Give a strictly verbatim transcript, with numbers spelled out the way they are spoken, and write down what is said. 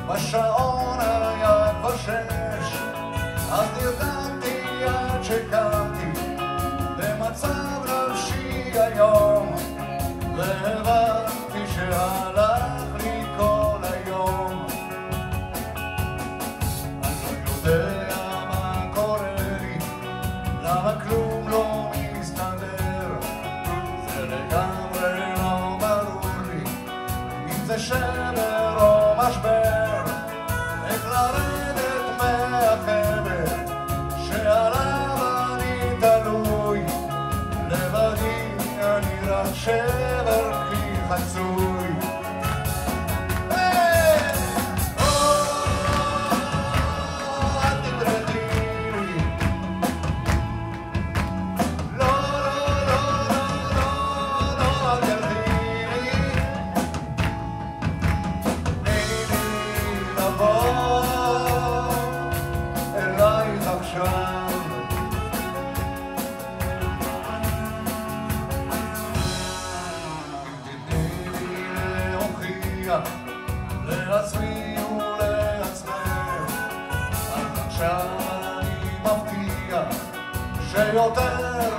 בשעון היה כבר שש, אז נרדמתי עד שקמתי במצב נפשי היום, והבנתי שהלך לי כל היום. אני לא יודע מה קורה לי, למה כלום לא מסתדר, זה לגמרי לא ברור לי אם זה שבר או משבר, איך לרדת מהחבל שעליו אני תלוי, לבדי אני רק שבר כלי חצוי. לעצמי ולעצמך, אז עכשיו אני מבטיח שיותר